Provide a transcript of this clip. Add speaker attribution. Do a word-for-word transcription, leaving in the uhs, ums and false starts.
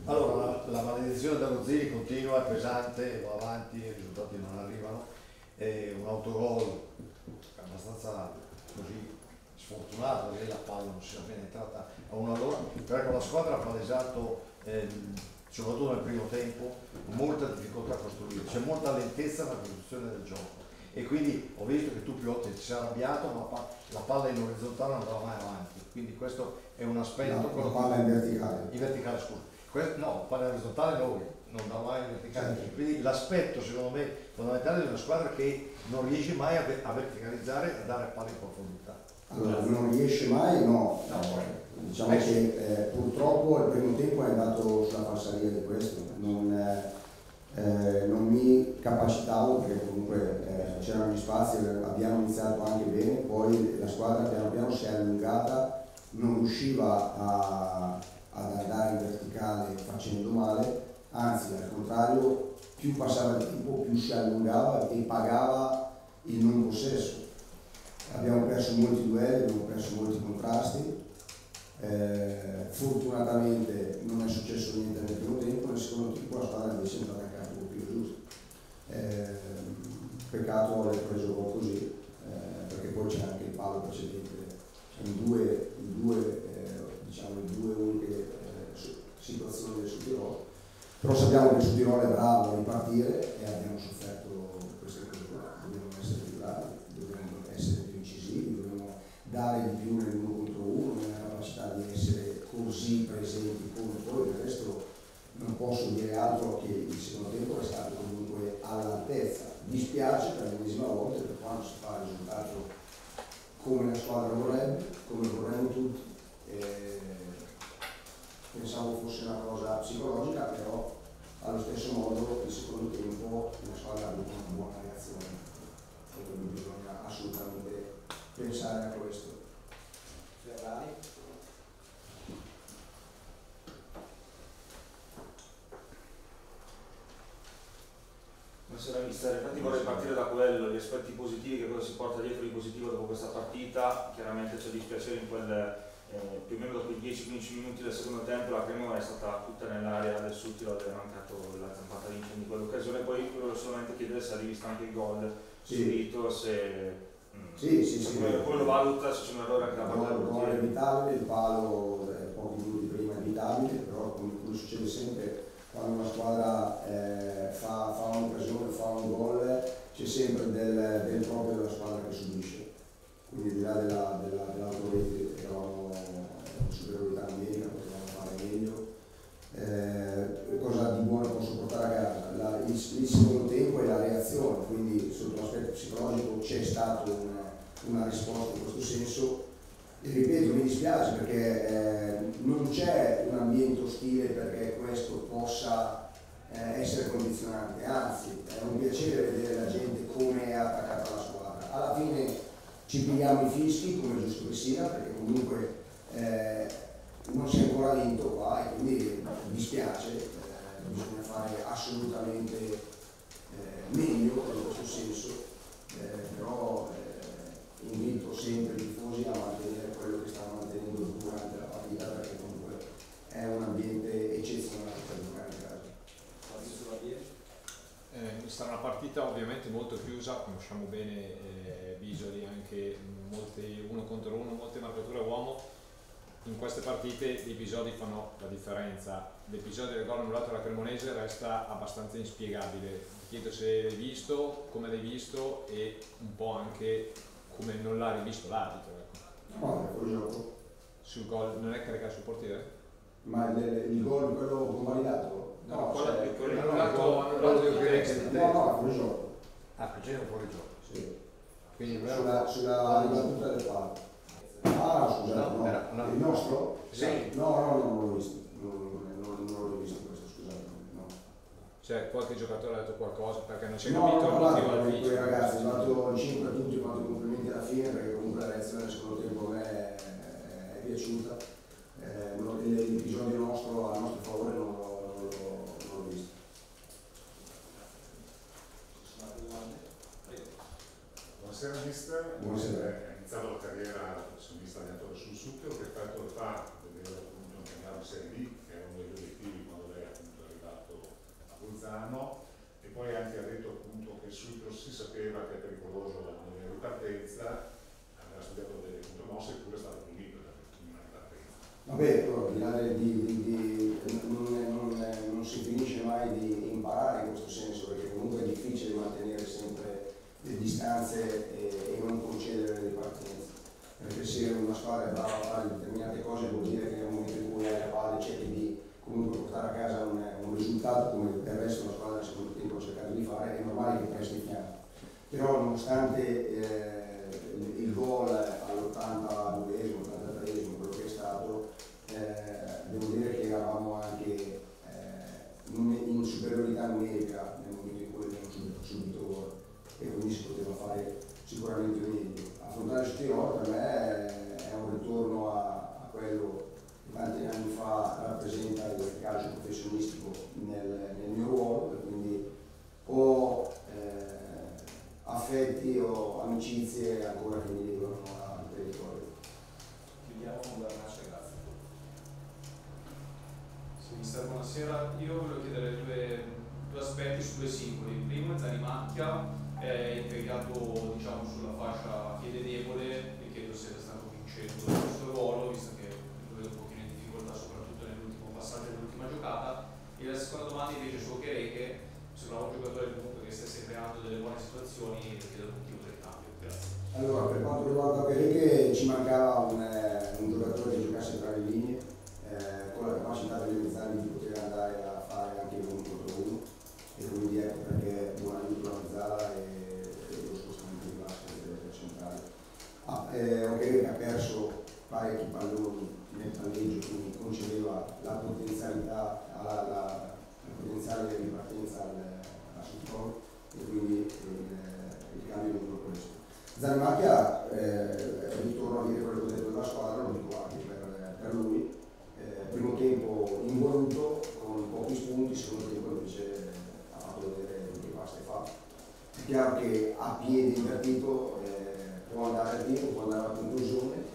Speaker 1: Allora, la, la maledizione dello Zini continua, è pesante, va avanti, i risultati non arrivano. È un autogol abbastanza così sfortunato, perché la palla non si è appena entrata a una all'ora, però con la squadra ha palesato, ehm, soprattutto nel primo tempo, molta difficoltà a costruire, c'è molta lentezza nella costruzione del gioco. E quindi ho visto che tu più volte ti sei arrabbiato, ma pa- la palla in orizzontale non andava mai avanti. Quindi questo è un aspetto.
Speaker 2: La, la palla in verticale.
Speaker 1: In verticale, scusa. Que- no, palla in orizzontale noi, non da mai in verticale.
Speaker 2: Certo.
Speaker 1: Quindi l'aspetto secondo me fondamentale di una squadra che non riesce mai a, ve- a verticalizzare e a dare palla in profondità.
Speaker 2: Allora, non riesce mai, no.
Speaker 1: No,
Speaker 2: Eh, diciamo
Speaker 1: eh,
Speaker 2: che eh, purtroppo il primo tempo è andato sulla falsariga di questo. Non, eh, eh, non mi capacitavo perché comunque eh, c'erano gli spazi, abbiamo iniziato anche bene, poi la squadra piano piano si è allungata, non riusciva a, ad andare in verticale facendo male, anzi al contrario, più passava il tempo più si allungava e pagava il non possesso. Abbiamo perso molti duelli, abbiamo perso molti contrasti. Eh, fortunatamente non è successo niente nel primo tempo, nel secondo tempo la squadra invece è entrata in campo un po' più giusto. Eh, peccato aver preso gol così, eh, perché poi c'è anche il palo precedente, in due, in due, eh, diciamo, in due uniche eh, situazioni del Sud-Tirolo. Però sappiamo che il Sud-Tirolo è bravo a ripartire e abbiamo sofferto queste cose qua. Dobbiamo essere più bravi, dobbiamo essere più incisivi, dobbiamo dare di più nell'uno contro uno, nella capacità di essere così presenti come poi. Del resto non posso dire altro che il secondo tempo è stato comunque all'altezza. Dispiace per l'ennesima volta per quando si fa il risultato come la squadra vorrebbe, come vorremmo tutti. Eh, pensavo fosse una cosa psicologica, però allo stesso modo il secondo tempo la squadra ha avuto una buona reazione e quindi bisogna assolutamente pensare a questo. Ferrari.
Speaker 3: Buonasera mister, infatti vorrei partire da quello, gli aspetti positivi, che cosa si porta dietro di positivo dopo questa partita. Chiaramente c'è dispiacere in quel, eh, più o meno dopo i dieci quindici minuti del secondo tempo la Cremona è stata tutta nell'area del Sud Tirolo, è mancato la zampata vincente di quell'occasione. Poi volevo solamente chiedere se ha rivisto anche il gol
Speaker 2: Sì.
Speaker 3: subito, se, mm,
Speaker 2: Sì, sì,
Speaker 3: se
Speaker 2: sì.
Speaker 3: come, come lo valuta, se c'è un errore anche da parte del
Speaker 2: Il gol è
Speaker 3: portiere.
Speaker 2: evitabile, il palo eh, pochi minuti prima è evitabile, però come, come succede sempre quando una squadra eh, fa, fa un'occasione, fa un gol, c'è sempre del, del proprio della squadra che subisce. Quindi al di là della, della, dell'autorete eravamo in superiorità numerica, potevamo fare meglio. Eh, cosa di buono posso portare a casa? La, il, il secondo tempo è la reazione, quindi sotto l'aspetto psicologico c'è stata una, una risposta in questo senso. E ripeto, mi dispiace perché eh, non c'è un ambiente ostile perché questo possa eh, essere condizionante, anzi è un piacere vedere la gente come è attaccata alla squadra. Alla fine ci pigliamo i fischi, come è giusto che sia, perché comunque eh, non si è ancora vinto qua e quindi mi dispiace, eh, bisogna fare assolutamente eh, meglio in questo senso, eh, però eh, invito sempre i tifosi a mantenere quello che stanno mantenendo durante la partita, perché comunque è un ambiente eccezionale per giocare in casa.
Speaker 4: Eh, sarà una partita ovviamente molto chiusa, conosciamo bene eh, Bisoli, anche molte uno contro uno, molte marcature a uomo. In queste partite gli episodi fanno la differenza. L'episodio del gol annullato alla Cremonese resta abbastanza inspiegabile. Ti chiedo se l'hai visto, come l'hai visto e un po' anche come non l'ha rivisto l'arbitro. Ecco.
Speaker 2: No, è fuori gioco.
Speaker 4: Sul gol non è caricato sul portiere?
Speaker 2: Ma il, il gol, quello convalidato?
Speaker 4: No,
Speaker 2: No,
Speaker 4: quello
Speaker 2: cioè,
Speaker 4: quello
Speaker 1: no,
Speaker 4: annullato
Speaker 1: annullato
Speaker 4: di
Speaker 1: di
Speaker 4: Cremonese.
Speaker 1: Cremonese.
Speaker 2: no, no, è fuori gioco.
Speaker 1: Ah, facendo fuori gioco.
Speaker 2: Sì.
Speaker 1: Quindi non era
Speaker 2: Sulla, sulla ribattuta del palo. Ah, scusate,
Speaker 1: No,
Speaker 2: no.
Speaker 1: era- no.
Speaker 2: Il nostro?
Speaker 1: Sì.
Speaker 2: No, no, no, non l'ho visto. Non, non, non l'ho visto questo, scusate. No.
Speaker 4: Cioè qualche giocatore ha detto qualcosa perché non si è
Speaker 2: No,
Speaker 4: capito
Speaker 2: no,
Speaker 4: il
Speaker 2: no,
Speaker 4: motivo
Speaker 2: no,
Speaker 4: del
Speaker 2: con quei
Speaker 4: vincere.
Speaker 2: ragazzi, ho dato cinque a tutti quanti complimenti alla fine, perché comunque la reazione del secondo tempo a me è, è piaciuta. Eh, no, l'episodio nostro a nostro favore non l'ho, non l'ho, non l'ho visto.
Speaker 5: Buonasera mister,
Speaker 2: Buonasera.
Speaker 5: ha iniziato la carriera da professionista allenatore sul Succhero, che effetto fa vedere appunto impegnare in Serie D, che è uno degli obiettivi quando lei
Speaker 2: prestato, come del resto la squadra nel secondo tempo ha cercato di fare, è normale che presti il fianco. Però nonostante eh, il, il gol all'ottantaduesimo, ottantatreesimo, quello che è stato, eh, devo dire che eravamo anche eh, in, in superiorità numerica nel momento in cui abbiamo subito, subito gol, e quindi si poteva fare sicuramente meglio. Affrontare il Tirolo per me è un ritorno a, a quello che tanti anni fa rappresenta il calcio professionistico nel, nel mio ruolo, e quindi ho eh, affetti o amicizie ancora che mi legano al territorio.
Speaker 6: Chiudiamo con Bernaccia, grazie. Sì, mister, buonasera. Io volevo chiedere due, due aspetti su due singoli. Il primo è Zanimacchia, è impiegato diciamo sulla fascia piede debole, e chiedo se sta convincendo del suo ruolo, visto che lo vedo un pochino in difficoltà soprattutto nell'ultimo passaggio dell'ultima giocata. E la seconda domanda invece su Okereke, sembrava un giocatore comunque che stesse creando delle buone situazioni, e chiedo il motivo del cambio. Grazie.
Speaker 2: Allora, per quanto riguarda Okereke, ci mancava un, eh, un giocatore che giocasse tra le linee, eh, con la capacità delle mezzali di poter andare a fare anche uno contro uno, e quindi ecco perché buon aiuto la mezzala e, e lo spostamento di basket del centrale. Ah, eh, Okereke ha perso parecchi palloni nel palleggio, quindi concedeva la potenzialità, la, la, la potenziale di partenza al, al Sutton, e quindi il, il cambio è venuto questo. Zanimacchia, eh, ritorno a dire quello che ho detto della squadra, lo dico anche per, per lui. Eh, primo tempo involuto, con pochi spunti, secondo tempo invece ha fatto vedere che basta e fa. È chiaro che a piede invertito eh, può andare a tempo, può andare a conclusione,